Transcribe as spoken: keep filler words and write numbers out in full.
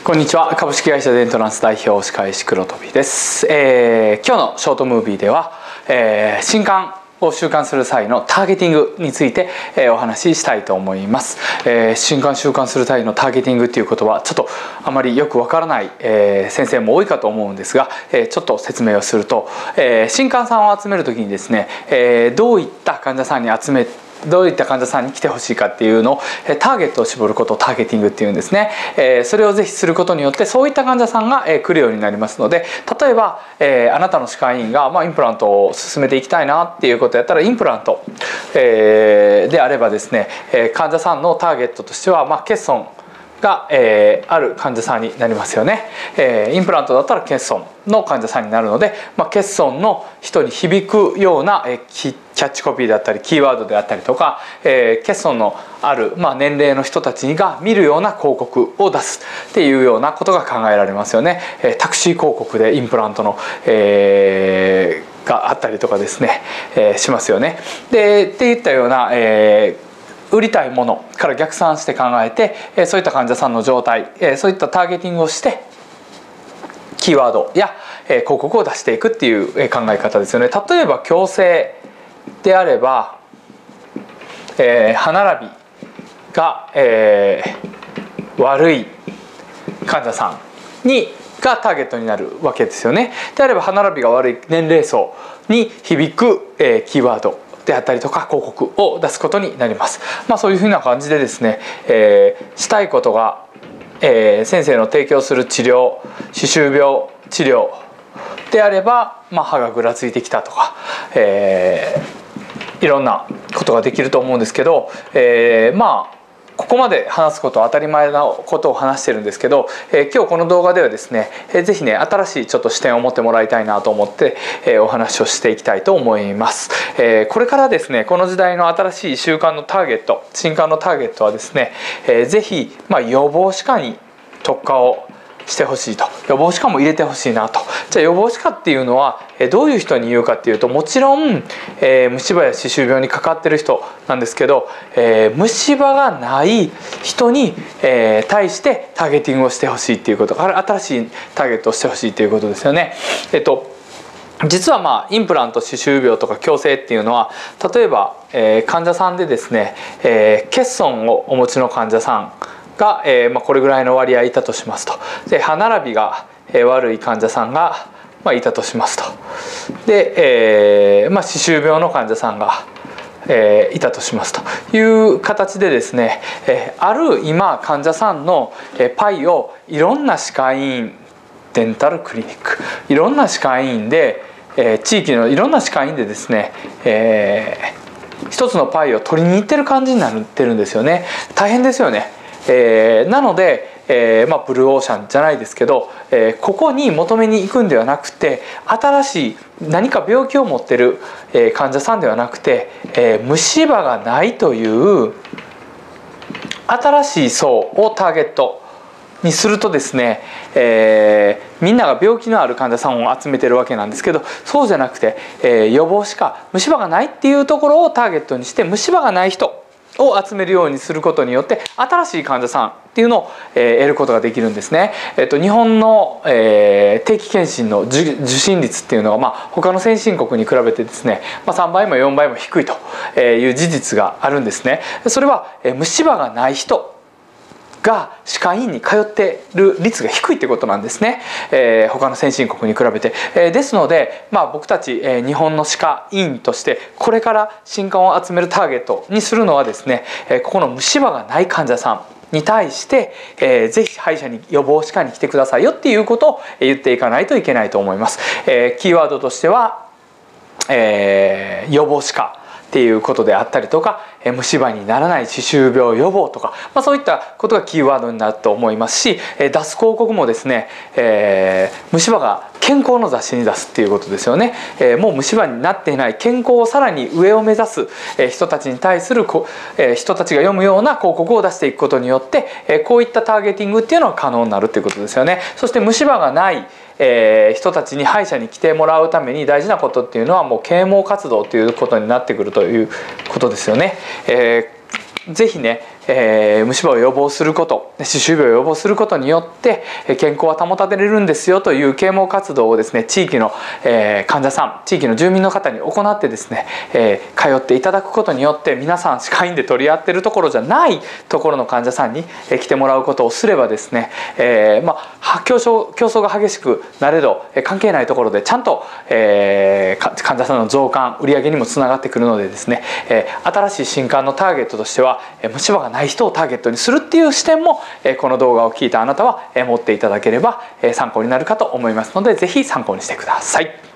こんにちは。株式会社デントランス代表歯科医師黒飛です、えー、今日のショートムービーでは、えー、新刊を習慣する際のターゲティングについて、えー、お話ししたいと思います、えー、新刊習慣する際のターゲティングっていう言葉ちょっとあまりよくわからない、えー、先生も多いかと思うんですが、えー、ちょっと説明をすると、えー、新刊さんを集める時にですね、えー、どういった患者さんに集めどういった患者さんに来てほしいかっていうのをターゲットを絞ることをターゲティングっていうんですね。それをぜひすることによってそういった患者さんが来るようになりますので、例えばあなたの歯科医院がまあインプラントを進めていきたいなっていうことやったらインプラントであればですね、患者さんのターゲットとしてはまあ欠損が、えー、ある患者さんになりますよね、えー、インプラントだったら欠損の患者さんになるので、まあ、欠損の人に響くような、えー、キャッチコピーであったりキーワードであったりとか、えー、欠損のある、まあ、年齢の人たちが見るような広告を出すっていうようなことが考えられますよね、えー、タクシー広告でインプラントの、えー、があったりとかですね、えー、しますよね。でっていったような、えー売りたいものから逆算して考えてそういった患者さんの状態そういったターゲティングをしてキーワードや広告を出していくっていう考え方ですよね。例えば矯正であれば、えー、歯並びが、えー、悪い患者さんにがターゲットになるわけですよね。であれば歯並びが悪い年齢層に響く、えー、キーワードであったりとか広告を出すことになります。まあ、そういうふうな感じでですね、えー、したいことが、えー、先生の提供する治療歯周病治療であれば、まあ、歯がぐらついてきたとか、えー、いろんなことができると思うんですけど、えー、まあここまで話すことは当たり前なことを話してるんですけど、えー、今日この動画ではですね、えー、ぜひね新しいちょっと視点を持ってもらいたいなと思って、えー、お話をしていきたいと思います、えー、これからですねこの時代の新しい習慣のターゲット新慣のターゲットはですね、えー、ぜひ、まあ、予防歯科に特化をしてほしいと予防歯科も入れてほしいなと。じゃあ予防歯科っていうのはどういう人に言うかっていうともちろん、えー、虫歯や歯周病にかかってる人なんですけど、えー、虫歯がない人に、えー、対してターゲティングをしてほしいっていうこと新しいターゲットをしてほしいということですよね。えっと実はまあインプラント歯周病とか矯正っていうのは例えば、えー、患者さんでですね、えー、欠損をお持ちの患者さんが、えーまあ、これぐらいの割合いたとしますと。で歯並びが、えー、悪い患者さんが、まあ、いたとしますと。で、えーまあ、歯周病の患者さんが、えー、いたとしますという形でですね、えー、ある今患者さんの、えー、パイをいろんな歯科医院デンタルクリニックいろんな歯科医院で、えー、地域のいろんな歯科医院でですね、えー、一つのパイを取りに行ってる感じになってるんですよね。大変ですよね。えー、なので、えーまあ、ブルーオーシャンじゃないですけど、えー、ここに求めに行くんではなくて新しい何か病気を持ってる、えー、患者さんではなくて、えー、虫歯がないという新しい層をターゲットにするとですね、えー、みんなが病気のある患者さんを集めてるわけなんですけどそうじゃなくて、えー、予防歯科虫歯がないっていうところをターゲットにして虫歯がない人を集めるようにすることによって新しい患者さんっていうのを、えー、得ることができるんですね。えっと、日本の、えー、定期検診の受診率っていうのが、まあ、他の先進国に比べてですね、まあ、さんばいもよんばいも低いという事実があるんですね。それは、えー、虫歯がない人が歯科医院に通っている率が低いってことなんですね、えー、他の先進国に比べて、えー、ですので、まあ、僕たち、えー、日本の歯科医院としてこれから新患を集めるターゲットにするのはですね、えー、ここの虫歯がない患者さんに対して、えー、ぜひ歯医者に予防歯科に来てくださいよっていうことを言っていかないといけないと思います、えー、キーワードとしては、えー、予防歯科っていうことであったりとか虫歯にならない歯周病予防とか、まあ、そういったことがキーワードになると思いますし出す広告もですね、えー、虫歯が健康の雑誌に出すっていうことですよね、えー、もう虫歯になっていない健康をさらに上を目指す人たちに対する人たちが読むような広告を出していくことによってこういったターゲティングっていうのが可能になるっていうことですよね。そして虫歯がないえー、人たちに歯医者に来てもらうために大事なことっていうのはもう啓蒙活動ということになってくるということですよね。えーぜひね、 えー、虫歯を予防すること、歯周病を予防することによって健康は保たれるんですよという啓蒙活動をですね、地域の、えー、患者さん、地域の住民の方に行ってですね、えー、通っていただくことによって、皆さん歯科医院で取り合ってるところじゃないところの患者さんに来てもらうことをすればですね、えー、まあ競争競争が激しくなれど関係ないところでちゃんと、えー、患者さんの増加、売上にもつながってくるのでですね、えー、新しい新刊のターゲットとしては虫歯がない人をターゲットにするっていう視点も、えー、この動画を聞いたあなたは、えー、持っていただければ、えー、参考になるかと思いますので、是非参考にしてください。